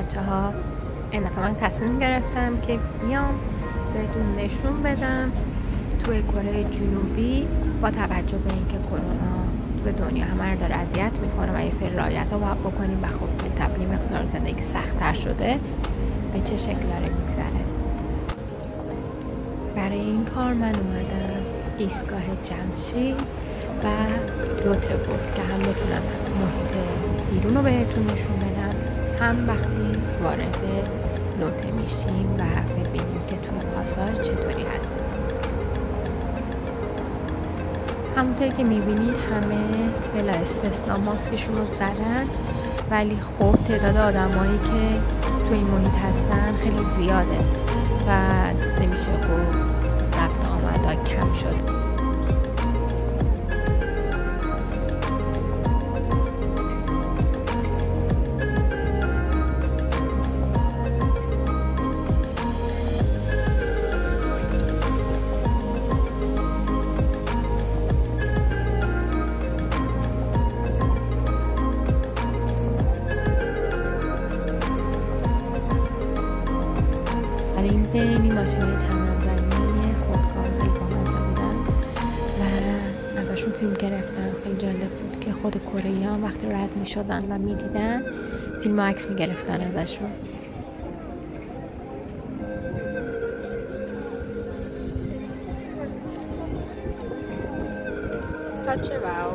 بچه‌ها این دفعه من تصمیم گرفتم که بیام بهتون نشون بدم توی کره جنوبی با توجه به اینکه کرونا به دنیا همه رو داره اذیت میکنه و یه سری رعایت‌ها باید بکنیم و خب طبعی مقدار زندگی سخت‌تر شده، به چه شکل داره میگذره. برای این کار من اومدم ایستگاه جمشید و لوته بود که هم بتونم محیط بیرون رو بهتون نشون بدم، هم وقتی وارد لوته میشیم و ببینیم که توی پاساژ چطوری هستیم. همونطوری که میبینید همه بلا استثنا ماسکشون رو زدن، ولی خب تعداد آدمایی که توی این محیط هستن خیلی زیاده و نمیشه گفت رفت آمدا کم شد. این بینی ماشین‌های چمن‌زنی خودکار خیلی بامزه بودن و ازشون فیلم گرفتم. خیلی جالب بود که خود کره‌ای‌ها وقتی رد می‌شدن و می‌دیدن فیلم و عکس می‌گرفتن ازشون. Such a wow.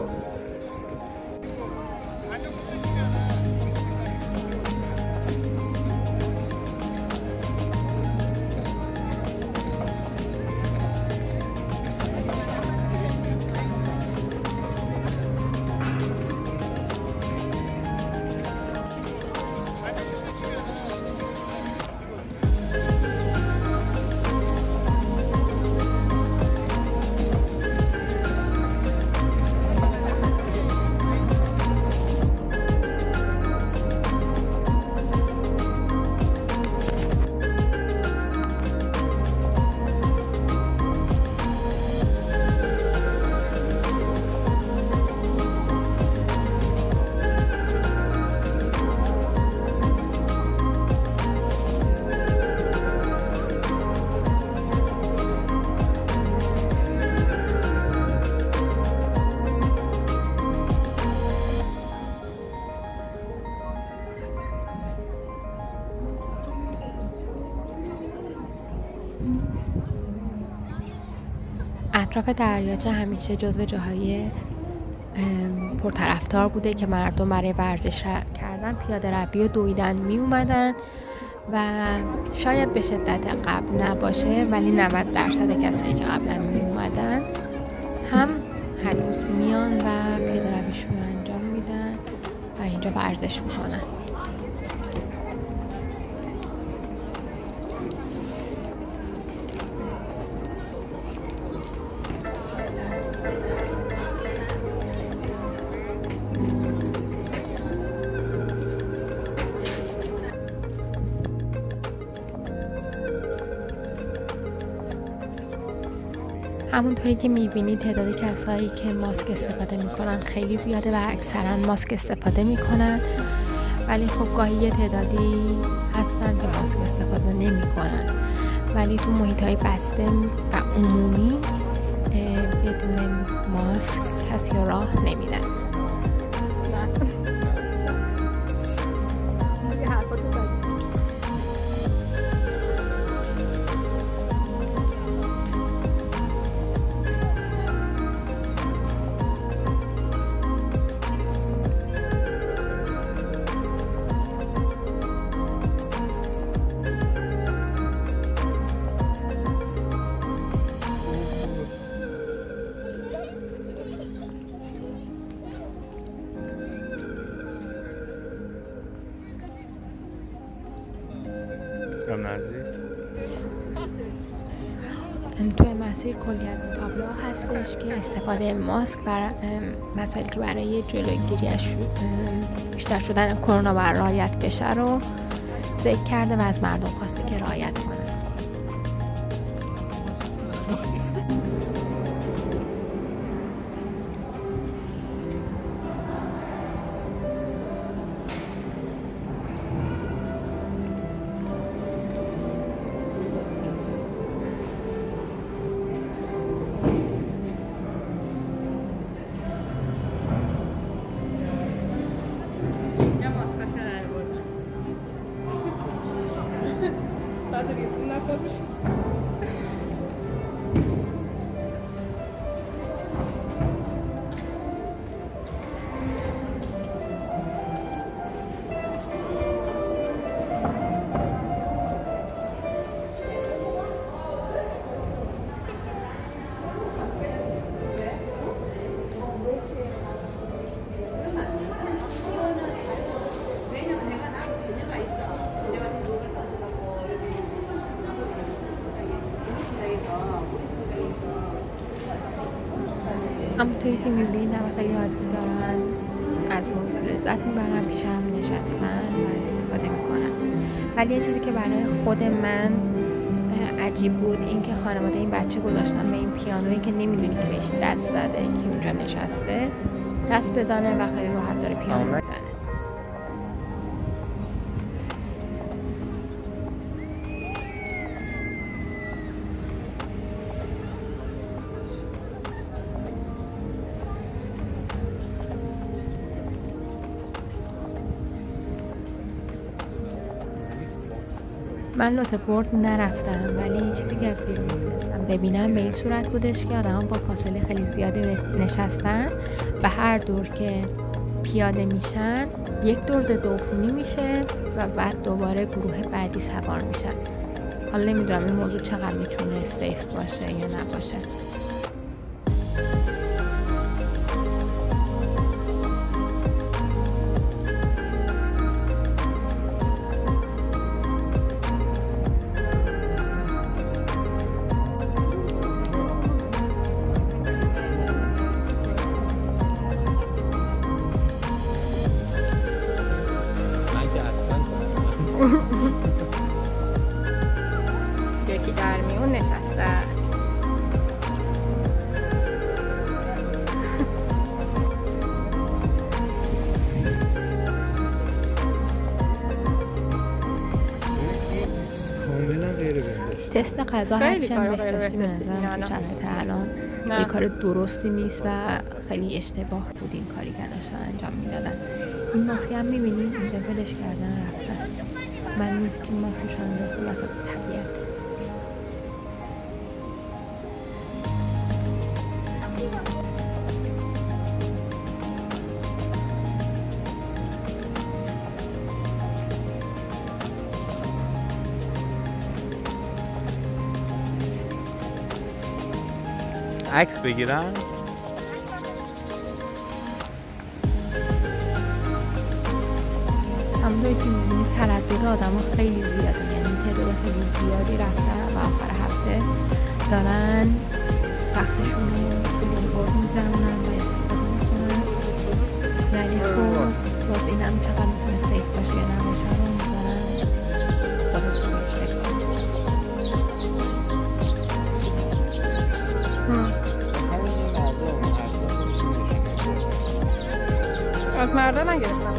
اطراف دریاچه همیشه جزو جاهای پرطرفدار بوده که مردم برای ورزش کردن، پیاده روی و دویدن می اومدن و شاید به شدت قبل نباشه، ولی 90% کسایی که قبلا می اومدن هم هنوز میان و پیاده رویشون رو انجام میدن و اینجا ورزش میکنن. همونطوری که میبینید تعداد کسایی که ماسک استفاده میکنن خیلی زیاده و اکثرا ماسک استفاده میکنن، ولی خب گاهی یه تعدادی هستن که ماسک استفاده نمیکنن، ولی تو محیط‌های بسته و عمومی بدون ماسک کسی راه نمیدن. توی مسیر کلی از این تابلوها هستش که استفاده ماسک برای مسائلی که برای جلوگیری از بیشتر شدن کرونا و رعایت بشه رو ذکر کرده و از مردم خواسته که رعایت کنن. همونطوری که می‌بینید همه خیلی عادی دارن از محیط لذت میبرن، پیش هم نشستن و استفاده میکنن. ولی یه چیزی که برای خود من عجیب بود این که خانواده این بچه گذاشتن به این پیانویی که نمیدونی که بهش دست زده، که اونجا نشسته دست بزنه و خیلی راحت داره پیانو میزنه. من لوته‌بورگ نرفتم، ولی چیزی که از بیرون می‌تونستم ببینم به این صورت بودش که آدم‌ها با فاصله خیلی زیادی نشستن و هر دور که پیاده میشن یک دور ضد عفونی میشه و بعد دوباره گروه بعدی سوار میشن. حالا نمیدونم این موضوع چقدر میتونه سیف باشه یا نباشه. یکی در میون نشسته. تست غذا هرچی هم بهداشتی به نظرم تو شرایط الان یه کار درستی نیست و خیلی اشتباه بود این کاری که داشتن انجام میدادن. این ماسک هم میبینید اینجا ولش کردن رفتن. من نیست که ماسکشون انداخته وسط طبیعت. عکس بگیرم؟ همونطوری که می‌بینید تردد آدم‌ها خیلی زیاده، یعنی تعداد خیلی زیادی رفتن و آخر هفته دارن وقتشون رو به لوته‌بورگ می‌زنن و استفاده می‌کنن. ولی خب باز این هم چقدر میتونه سیف باشه یا نباشه رو می‌ذارن خودتون بهش فکر کنید. از مردا نگرفتم.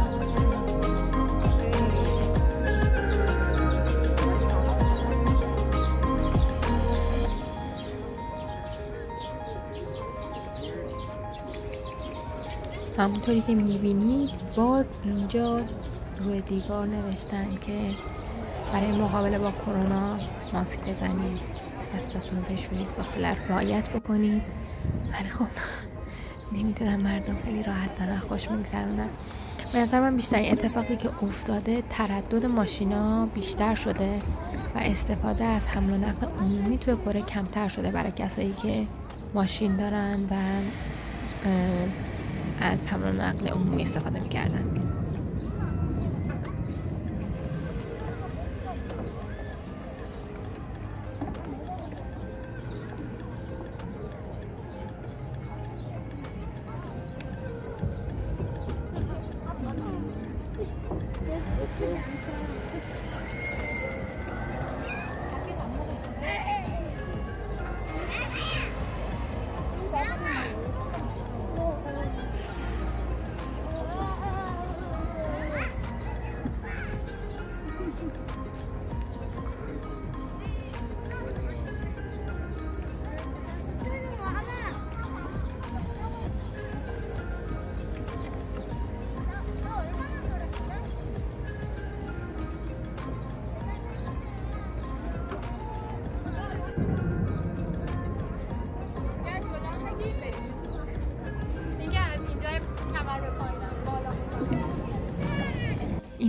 همونطوری که میبینید باز اینجا روی دیوار نوشتن که برای مقابله با کرونا ماسک بزنید، دستتون رو بشورید، فاصله رو رعایت بکنید. ولی خب نمیدونم مردم خیلی راحت دارن خوش میگذرونن. به نظر من بیشترین اتفاقی که افتاده تردد ماشینا بیشتر شده و استفاده از حمل و نقل عمومی توی کره کمتر شده برای کسایی که ماشین دارن و از حمل و نقل عمومی استفاده میکردن.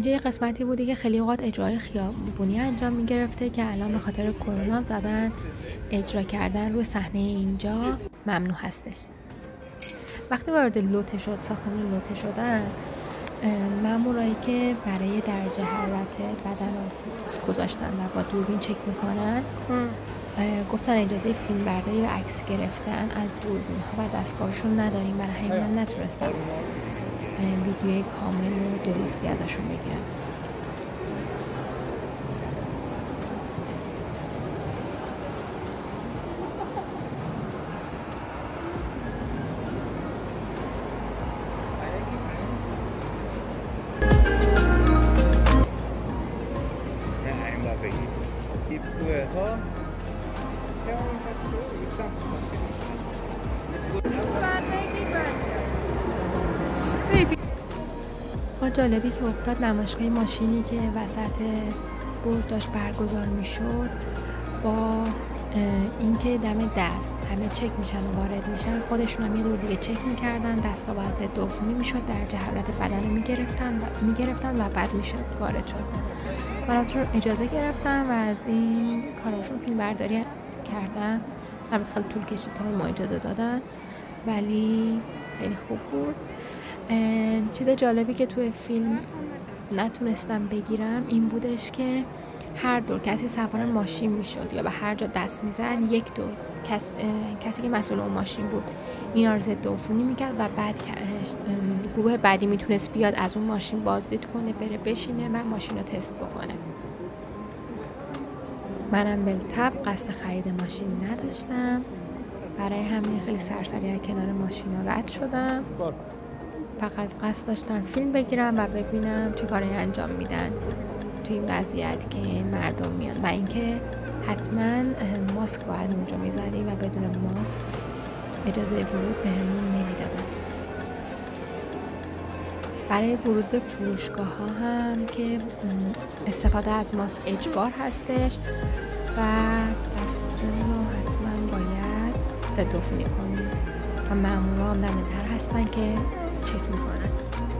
اینجا یه قسمتی بوده که خیلی اوقات اجرای خیابونی انجام میگرفته که الان به خاطر کرونا زدن اجرا کردن روی صحنه اینجا ممنوع هستش. وقتی وارد لوته شد، ساختمان لوته شدن، مامورایی که برای درجه حرارت بدن رو گذاشتن و با دوربین چک میکنن گفتن اجازه فیلم برداری و عکس گرفتن از دوربین ها و دستگاهشون نداریم، برای همین من نتونستم ویدیوی کامل و درستی ازشون بگیرم. 입구에서 체험샷도 입장 با جالبی که افتاد نمایشگاه ماشینی که وسط برج داشت برگزار میشد، با اینکه دم در همه چک میشن و وارد میشن، خودشون هم یه دور دیگه چک میکردن، دستا باز ضد عفونی میشد، درجه حرارت بدن رو میگرفتن و بعد میشد وارد شد. من ازشون اجازه گرفتم و از این کاراشون فیلم برداری کردم. البته خیلی طول کشید تا ما اجازه دادن، ولی خیلی خوب بود. چیز جالبی که توی فیلم نتونستم بگیرم این بودش که هر دور کسی سوار ماشین میشد یا به هر جا دست میزد، یک دور کسی که مسئول اون ماشین بود اینا رو ضد عفونی میکرد و بعد گروه بعدی میتونست بیاد از اون ماشین بازدید کنه، بره بشینه و ماشین رو تست بکنه. منم بالطبع قصد خرید ماشین نداشتم، برای همین خیلی سرسری از کنار ماشین رد شدم. فقط قصد داشتم فیلم بگیرم و ببینم چه کاری انجام میدن توی این وضعیت که مردم میان و اینکه حتما ماسک باید اونجا میزدی و بدون ماسک اجازه ورود بهمون نمیدادن. برای ورود به فروشگاه ها هم که استفاده از ماسک اجبار هستش و دستمون رو حتما باید ضد عفونی کنیم و مامورا هم دم در هستن که چک میکنن.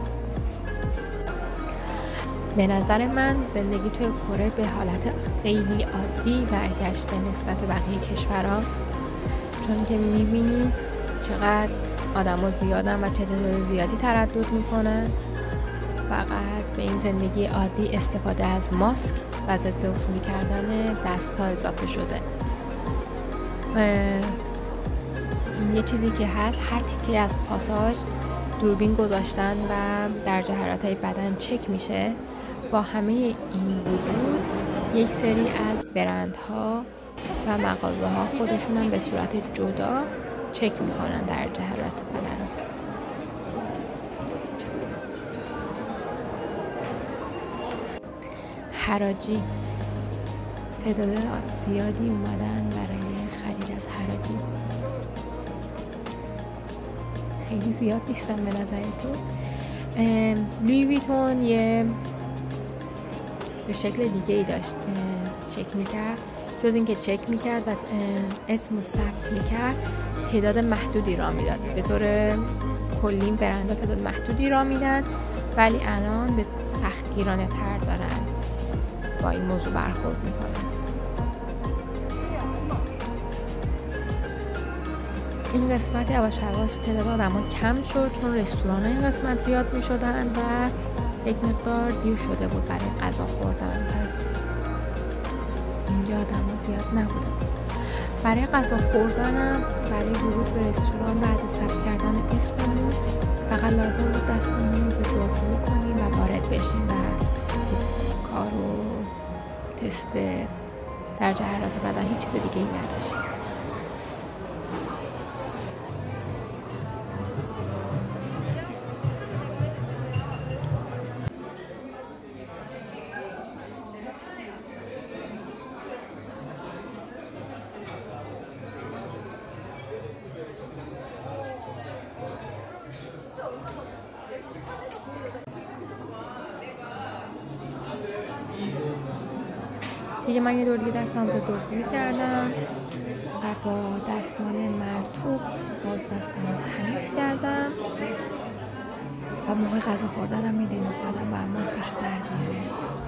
به نظر من زندگی توی کره به حالت خیلی عادی برگشته نسبت به بقیه کشورها، چون که میبینی چقدر آدم ها زیادن و چه تعداد زیادی تردد میکنن. فقط به این زندگی عادی استفاده از ماسک و ضد عفونی کردن دست ها اضافه شده. یه چیزی که هست، هر تیکه از پاساژ دوربین گذاشتن و درجه حرارت بدن چک میشه. با همه این وجود یک سری از برندها و مغازه ها خودشون هم به صورت جدا چک میکنن درجه حرارت بدن رو. حراجی تعداد زیادی اومدن برای خرید از حراجی. خیلی زیاد نیستن به نظرتون؟ لویی ویتون یه به شکل دیگه ای داشت چک میکرد. جز اینکه چک میکرد و اسم رو ثبت میکرد، تعداد محدودی را میداد. به طور کلی برندها تعداد محدودی را میدن، ولی الان به سختگیرانه تر دارن با این موضوع برخورد میکنن. این قسمت یواش یواش تعداد آدم‌ها کم شد، چون رستوران‌ها این قسمت زیاد می‌شدن و یک مقدار دیر شده بود برای غذا خوردن، پس اینجا آدم‌ها زیاد نبودن. برای غذا خوردنم برای ورود به رستوران بعد ثبت کردن اسممون فقط لازم بود دستمون رو ضد عفونی کنیم و وارد بشیم و کار و تست درجه حرارت بدن هیچ چیز دیگه ای نداشت. دیگه من یه دور دیگه دستم ضد عفونی کردم و با دستمال مرطوب باز دستم رو تمیز کردم و موقع غذا خوردن هم میدونید آدم باید ماسکش رو در بیاره.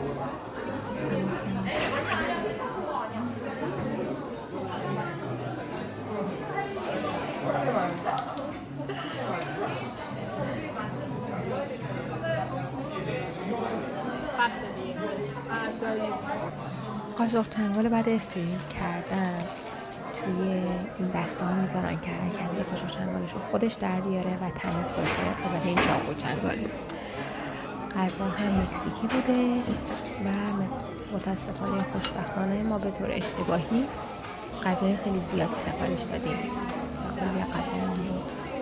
قاشق چنگال بعد استریل کردن توی این بسته ها میذارن که هر کسی قاشق چنگالش رو خودش در بیاره و تمیز باشه. البته این چاقو چنگال بود. غذا هم مکزیکی بودش و متاسفانه خوشبختانه ما به طور اشتباهی غذای خیلی زیادی سفارش دادیم. خیلی غذا بود.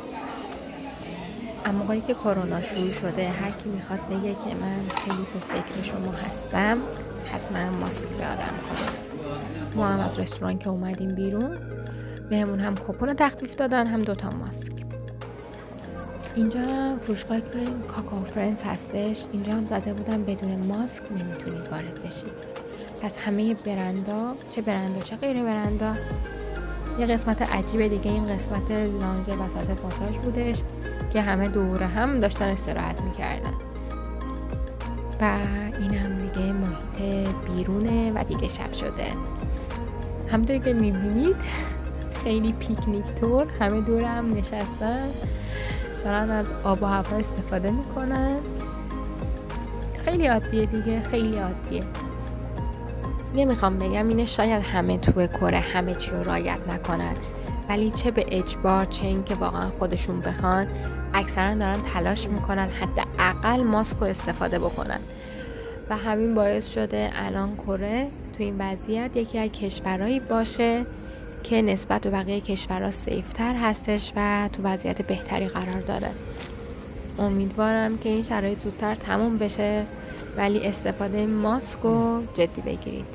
اما موقعی که کرونا شروع شده هر کی میخواد بگه که من خیلی تو فکر شما هستم حتما ماسک به آدم کنه. ما هم از رستوران که اومدیم بیرون بهمون هم کوپن تخفیف دادن هم 2 ماسک. اینجا فروشگاه کاکائو فرنس هستش. اینجا هم زده بودن بدون ماسک نمیتونید وارد بشید. پس همه برندا چه غیر برندا یه قسمت عجیب دیگه این قسمت لانج وسط پاساژ بودش که همه دوره هم داشتن استراحت میکردن و این هم دیگه محیط بیرونه و دیگه شب شده. همونطوری که میبینید خیلی پیکنیک تور همه دوره هم نشستن دارن از آب و هوا استفاده میکنن. خیلی عادیه دیگه، خیلی عادیه. نمیخوام بگم اینه شاید همه توی کره همه چی رو رعایت نکنن، ولی چه به اجبار چه این که واقعا خودشون بخوان اکثرا دارن تلاش میکنن حداقل ماسک رو استفاده بکنن و همین باعث شده الان کره تو این وضعیت یکی از کشورهایی باشه که نسبت به بقیه کشورها سیفتر هستش و تو وضعیت بهتری قرار داره. امیدوارم که این شرایط زودتر تموم بشه ولی استفاده ماسک رو جدی بگیرید.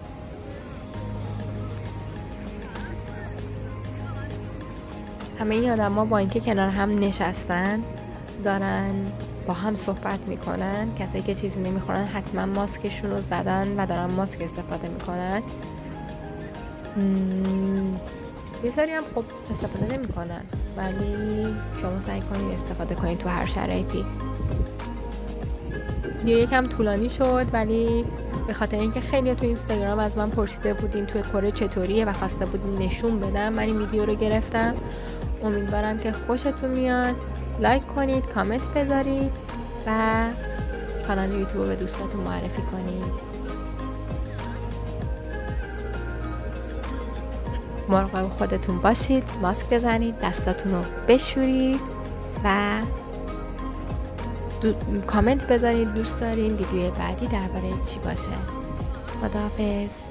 همه این آدم ها با اینکه کنار هم نشستن دارن با هم صحبت میکنن، کسایی که چیزی نمیخورن حتما ماسکشون رو زدن و دارن ماسک استفاده میکنن. یه سری هم خب استفاده نمیکنن ولی شما سعی کنید استفاده کنید تو هر شرایطی. یکم طولانی شد ولی به خاطر اینکه خیلی تو اینستاگرام از من پرسیده بودین توی کره چطوریه و خواسته بودین نشون بدم، من این ویدیو رو گرفتم. امیدوارم که خوشتون میاد. لایک کنید، کامنت بذارید و کانال یوتیوب رو به دوستاتون معرفی کنید. مراقب خودتون باشید، ماسک بزنید، دستاتون رو بشورید و کامنت بذارید دوست دارین ویدیوی بعدی درباره چی باشه. خداحافظ.